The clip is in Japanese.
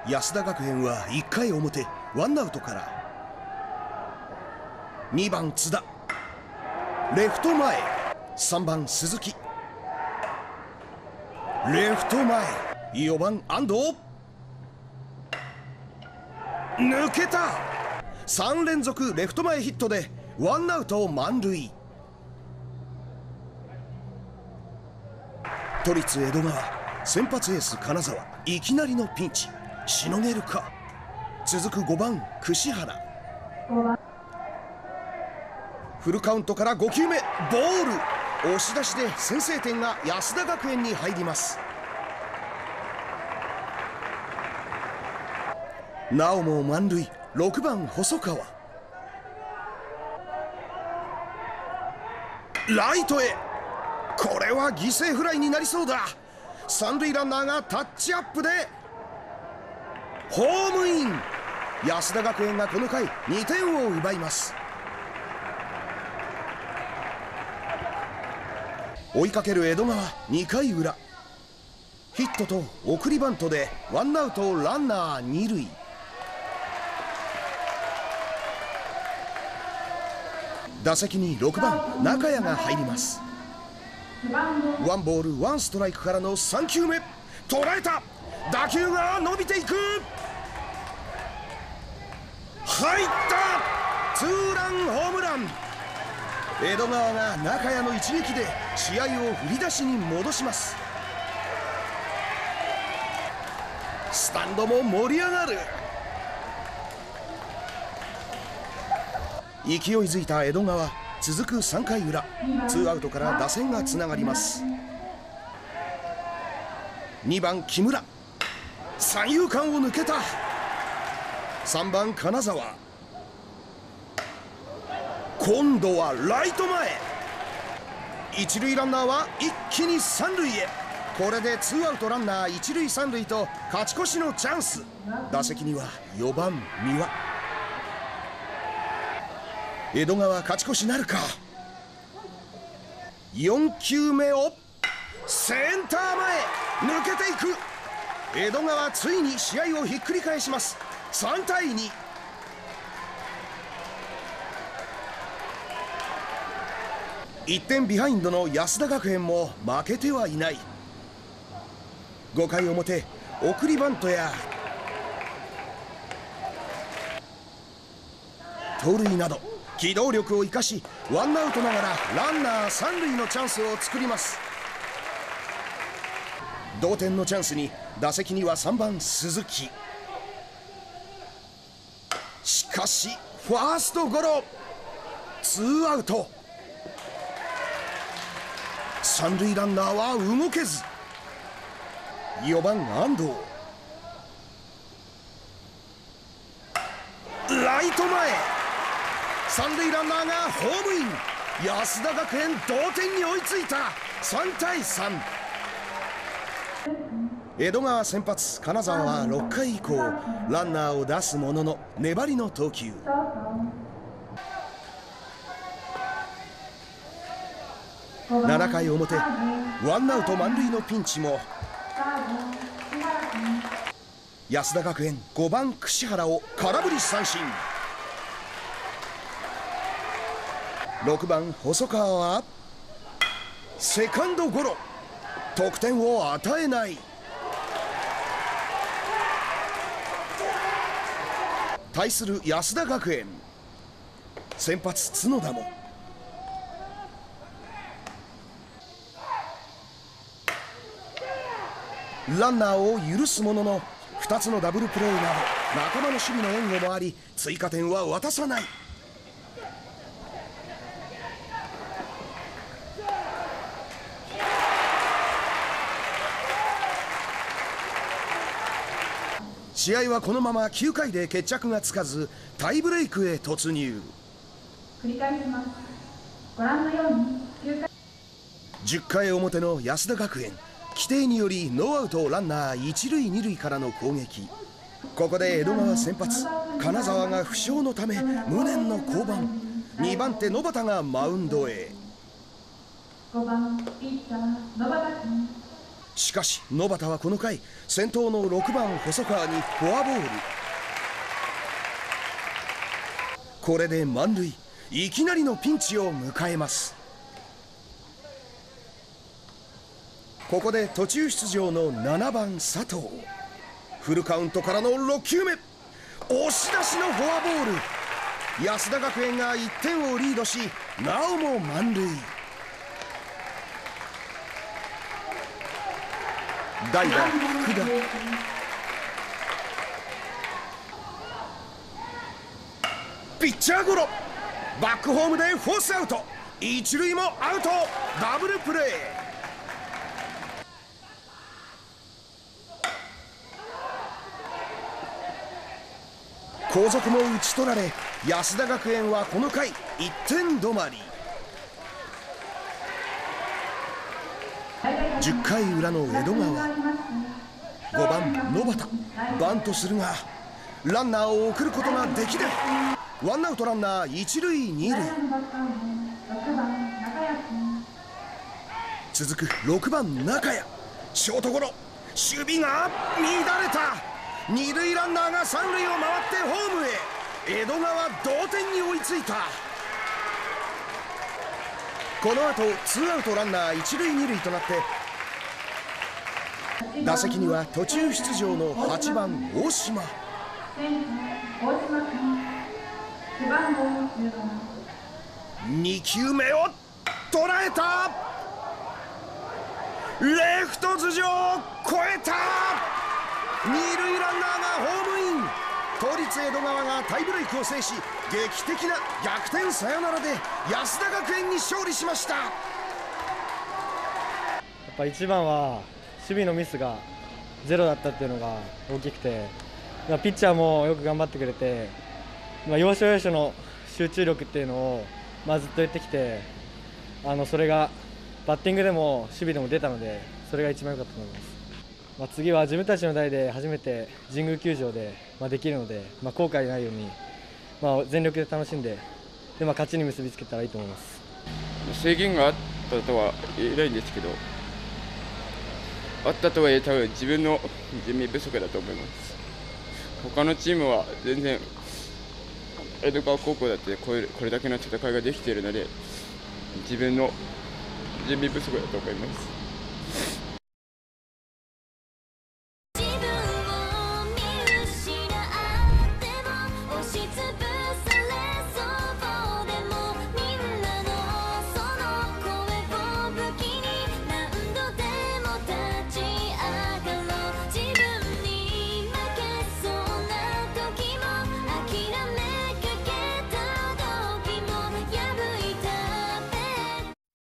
安田学園は1回表ワンアウトから2番津田、レフト前、3番鈴木、レフト前、4番安藤、抜けた。3連続レフト前ヒットでワンアウト満塁。都立江戸川、先発エース金沢、いきなりのピンチ、しのげるか。続く5番櫛原、フルカウントから5球目、ボール。押し出しで先制点が安田学園に入ります。なおも満塁、6番細川、ライトへ。これは犠牲フライになりそうだ。三塁ランナーがタッチアップでホームイン。安田学園がこの回2点を奪います。追いかける江戸川、2回裏ヒットと送りバントでワンアウトランナー2塁。打席に6番中谷が入ります。ワンボールワンストライクからの3球目、捉えた。打球が伸びていく。入った。ツーランホームラン。江戸川が中谷の一撃で試合を振り出しに戻します。スタンドも盛り上がる。勢いづいた江戸川、続く3回裏、ツーアウトから打線がつながります。2番木村、三遊間を抜けた。3番金沢、今度はライト前。一塁ランナーは一気に三塁へ。これでツーアウトランナー一塁三塁と勝ち越しのチャンス。打席には4番三輪。江戸川勝ち越しなるか。4球目をセンター前抜けていく。江戸川ついに試合をひっくり返します。3対2。1点ビハインドの安田学園も負けてはいない。5回表、送りバントや盗塁など機動力を生かし、ワンアウトながらランナー三塁のチャンスを作ります。同点のチャンスに打席には3番鈴木。しかしファーストゴロ、ツーアウト。三塁ランナーは動けず。4番安藤、ライト前。三塁ランナーがホームイン。安田学園同点に追いついた。3対3。江戸川先発金沢は6回以降ランナーを出すものの粘りの投球。7回表、ワンアウト満塁のピンチも安田学園5番櫛原を空振り三振。6番細川はセカンドゴロ、得点を与えない。対する安田学園、先発角田もランナーを許すものの2つのダブルプレーなど仲間の守備の援護もあり追加点は渡さない。試合はこのまま9回で決着がつかずタイブレイクへ突入。 繰り返します。ご覧のように9回 10回表の安田学園、規定によりノーアウトランナー一塁二塁からの攻撃。ここで江戸川先発金沢が負傷のため無念の降板。2番手野端がマウンドへ。 5番ピッチャー野端君。 しかし野端はこの回、先頭の6番細川にフォアボール。これで満塁。いきなりのピンチを迎えます。ここで途中出場の7番佐藤。フルカウントからの6球目、押し出しのフォアボール。安田学園が1点をリードし、なおも満塁。代打福田。ピッチャーゴロ。バックホームでフォースアウト。一塁もアウト。ダブルプレー。後続も打ち取られ、安田学園はこの回1点止まり。10回裏の江戸川、5番野端。バントするがランナーを送ることができない。ワンアウトランナー一塁二塁。続く6番中谷。ショートゴロ。守備が乱れた。二塁ランナーが三塁を回ってホームへ。江戸川同点に追いついた。この後ツーアウトランナー一塁二塁となって、打席には途中出場の8番大島。2球目を捉えた。レフト頭上を越えた。二塁ランナーがホームイン。都立江戸川がタイブレークを制し、劇的な逆転サヨナラで安田学園に勝利しました。 やっぱ一番は守備のミスがゼロだったっていうのが大きくて、ピッチャーもよく頑張ってくれて、要所要所の集中力っていうのをずっと言ってきて、それがバッティングでも守備でも出たので、それが一番良かったと思います。次は自分たちの代で初めて神宮球場でできるので、後悔ないように全力で楽しんで、勝ちに結びつけたらいいと思います。 制限があったとは言えないんですけど、あったとはいえ多分自分の準備不足だと思います。他のチームは全然江戸川高校だってこれだけの戦いができているので、自分の準備不足だと思います。